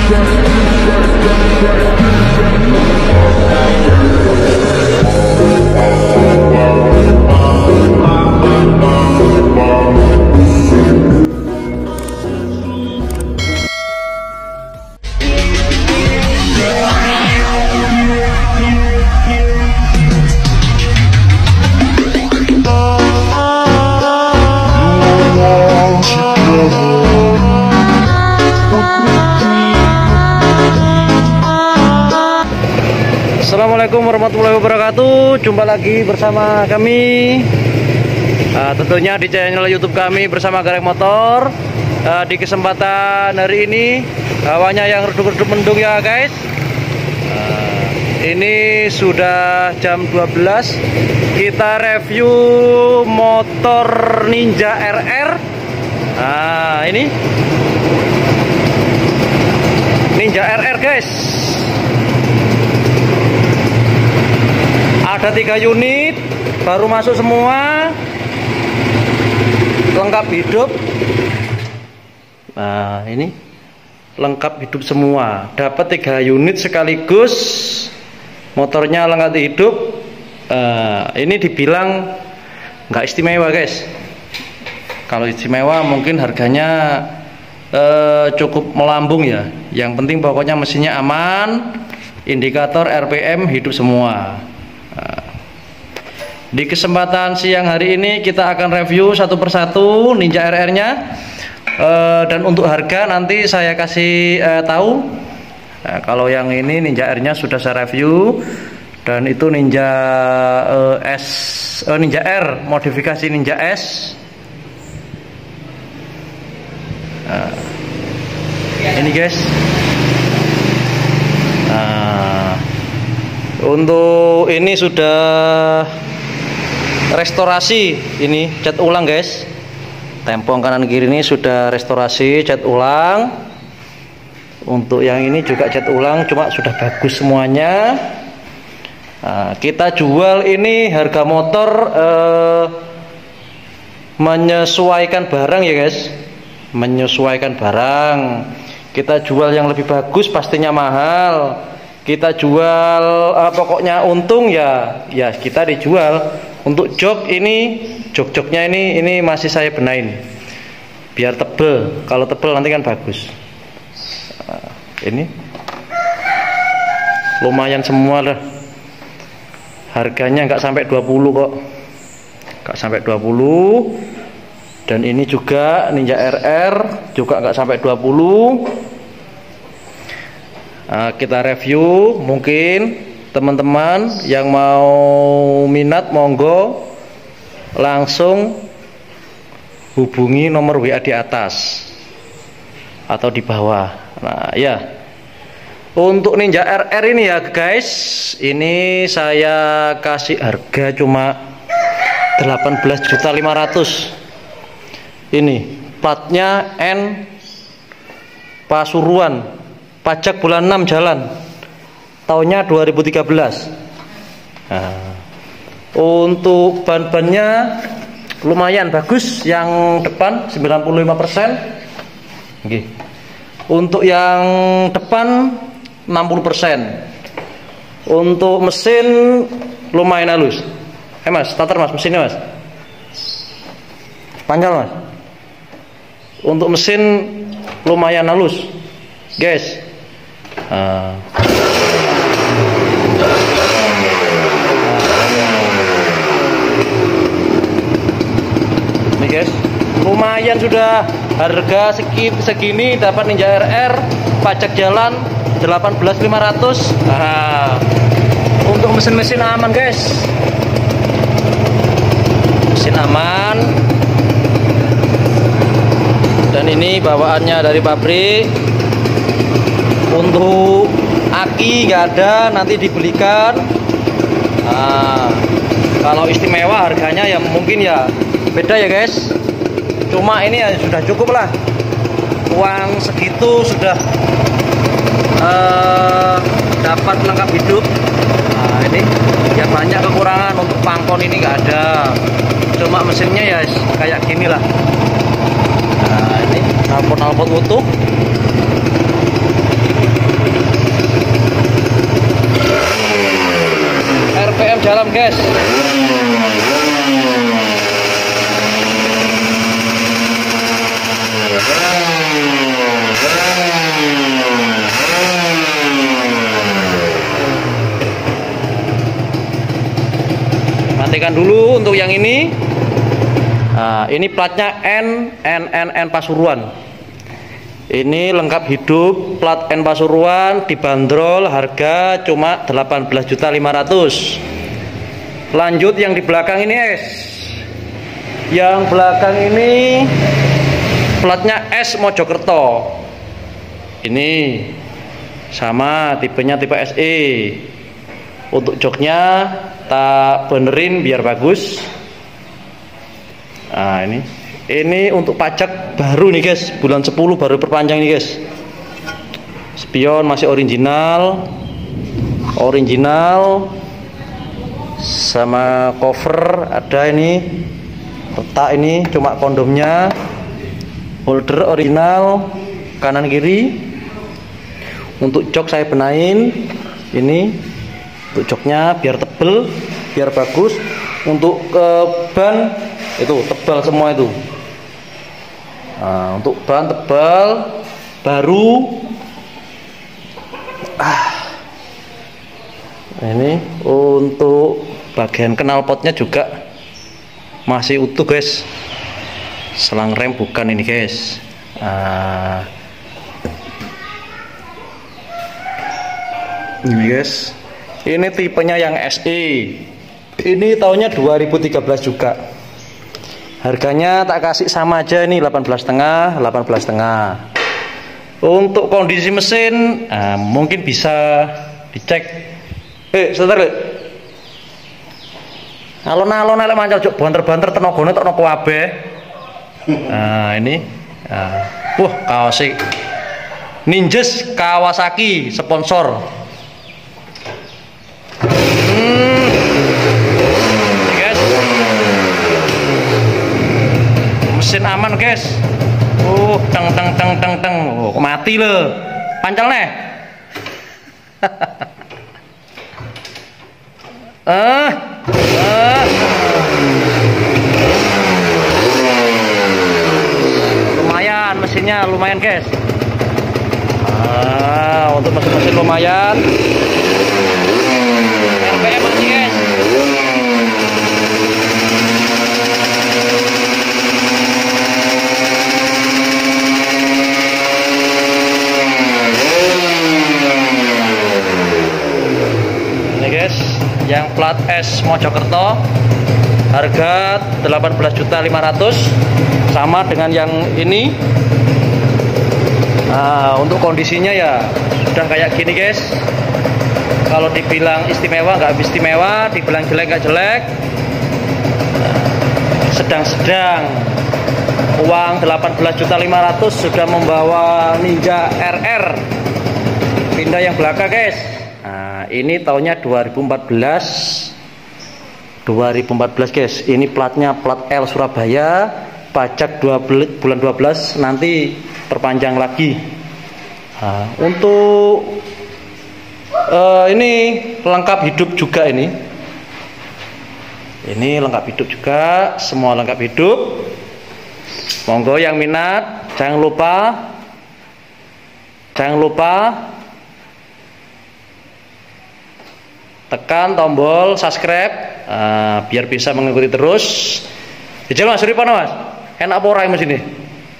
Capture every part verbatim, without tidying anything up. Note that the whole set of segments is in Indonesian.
Assalamualaikum warahmatullahi wabarakatuh. Jumpa lagi bersama kami, uh, tentunya di channel YouTube kami bersama Gareng Motor. uh, Di kesempatan hari ini hawanya yang redup-redup mendung ya guys. uh, Ini sudah jam dua belas. Kita review motor Ninja R R. Nah ini Ninja R R guys. Ada tiga unit, baru masuk semua, lengkap hidup. Nah ini lengkap hidup semua, dapat tiga unit sekaligus, motornya lengkap hidup. Nah, ini dibilang nggak istimewa guys. Kalau istimewa mungkin harganya eh, cukup melambung ya. Yang penting pokoknya mesinnya aman, indikator R P M hidup semua. Di kesempatan siang hari ini kita akan review satu persatu Ninja R R-nya, e, dan untuk harga nanti saya kasih e, tahu. Nah, kalau yang ini Ninja R-nya sudah saya review, dan itu Ninja e, S, e, Ninja R modifikasi Ninja S. Nah, ini guys. Nah, untuk ini sudah restorasi, ini cat ulang guys. Tempong kanan kiri ini sudah restorasi, cat ulang. Untuk yang ini juga cat ulang, cuma sudah bagus semuanya. Nah, kita jual ini harga motor eh, menyesuaikan barang ya guys, menyesuaikan barang. Kita jual yang lebih bagus pastinya mahal. Kita jual eh, pokoknya untung ya, ya kita dijual. Untuk jok ini, jok-joknya ini ini masih saya benain biar tebel. Kalau tebel nanti kan bagus. Nah, ini lumayan semua lah. Harganya nggak sampai dua puluh kok, nggak sampai dua puluh. Dan ini juga Ninja R R juga nggak sampai dua puluh. Nah, kita review, mungkin teman-teman yang mau minat monggo langsung hubungi nomor W A di atas atau di bawah. Nah ya, untuk Ninja R R ini ya guys, ini saya kasih harga cuma delapan belas juta lima ratus. Ini platnya N Pasuruan, pajak bulan enam jalan, tahunnya dua ribu tiga belas. Nah, untuk ban-bannya lumayan bagus, yang depan sembilan puluh lima persen. Oke. Untuk yang depan enam puluh persen. Untuk mesin lumayan halus. Eh mas, starter mas, mesinnya mas. Panjang mas. Untuk mesin lumayan halus, guys. Nah. Ini guys, lumayan sudah harga segi, segini dapat Ninja R R, pajak jalan delapan belas lima ratus. Nah, untuk mesin-mesin aman guys, mesin aman. Dan ini bawaannya dari pabrik. Untuk aki nggak ada, nanti dibelikan. Nah, kalau istimewa harganya ya mungkin ya beda ya guys. Cuma ini ya sudah cukup lah, uang segitu sudah uh, dapat lengkap hidup. Nah ini ya banyak kekurangan, untuk pangkon ini nggak ada, cuma mesinnya ya kayak gini lah. Nah ini knalpot-knalpot utuh. guys. Matikan dulu untuk yang ini. Nah, ini platnya N N N N Pasuruan. Ini lengkap hidup, plat N Pasuruan, dibanderol harga cuma delapan belas juta lima ratus ribu. Lanjut yang di belakang ini es. Yang belakang ini platnya S Mojokerto. Ini sama tipenya tipe S E. Untuk joknya tak benerin biar bagus. Nah, ini ini untuk pajak baru nih guys, bulan sepuluh baru perpanjang nih guys. Spion masih original, original sama cover ada ini, retak ini cuma kondomnya, holder original kanan kiri. Untuk jok saya benahin ini, untuk joknya biar tebel, biar bagus. Untuk ke ban itu tebal semua itu. Nah, untuk ban tebal baru. Ah, ini untuk bagian knalpotnya juga masih utuh guys. Selang rem bukan ini guys. Nah, ini guys, ini tipenya yang S E. Ini tahunnya dua ribu tiga belas juga. Harganya tak kasih sama aja nih, delapan belas setengah, delapan belas setengah. Untuk kondisi mesin nah, mungkin bisa dicek. Eh, sebentar. Alon-alon elek mancal juk banter-banter tenagane tok noko kabeh. Nah, ini. Nah, wah, kaos Ninjas Kawasaki sponsor. Mesin aman guys. Uh, teng teng teng teng teng. Oh, mati loh. Pancal nih. Ah, ah. Lumayan mesinnya, lumayan guys. Ah, untuk mesin-mesin lumayan. R P M masih guys. Yang plat S Mojokerto harga delapan belas juta lima ratus ribu, sama dengan yang ini. Nah, untuk kondisinya ya sudah kayak gini guys. Kalau dibilang istimewa nggak istimewa, dibilang jelek nggak jelek, sedang-sedang. Uang delapan belas juta lima ratus ribu sudah membawa Ninja R R. Pindah yang belakang guys. Nah, ini tahunnya dua ribu empat belas. dua ribu empat belas guys. Ini platnya plat L Surabaya, pajak dua belas, bulan dua belas nanti perpanjang lagi. Nah, untuk uh, ini lengkap hidup juga ini. Ini lengkap hidup juga, semua lengkap hidup. Monggo yang minat, jangan lupa jangan lupa tekan tombol subscribe uh, biar bisa mengikuti terus. Dijel Mas Suripan Mas, enak apa ora mesin ini?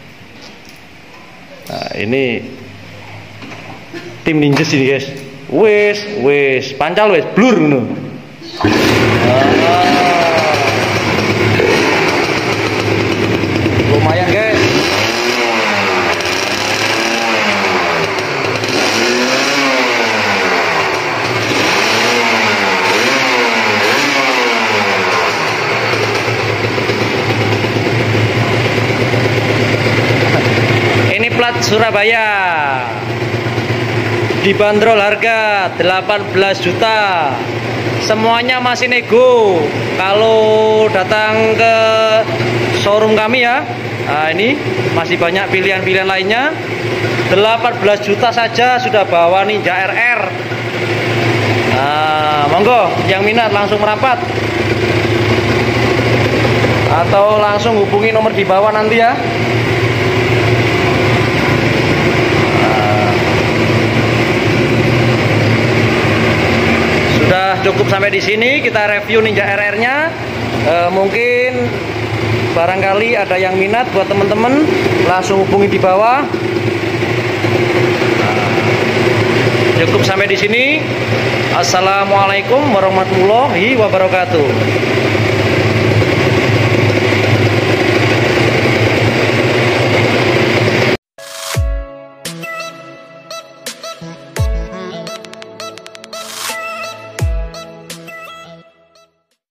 Nah, ini tim Ninjas ini guys. Wes, wes, pancal wes, blur ngono. Ah. Lumayan guys. Ini plat Surabaya, dibanderol harga delapan belas juta. Semuanya masih nego kalau datang ke showroom kami ya. Nah, ini masih banyak pilihan-pilihan lainnya. Delapan belas juta saja sudah bawa Ninja R R. Nah, monggo yang minat langsung merapat atau langsung hubungi nomor di bawah nanti ya. Nah, sudah cukup sampai di sini kita review Ninja R R-nya. E, mungkin barangkali ada yang minat buat teman-teman, langsung hubungi di bawah. Cukup sampai di sini. Assalamualaikum warahmatullahi wabarakatuh.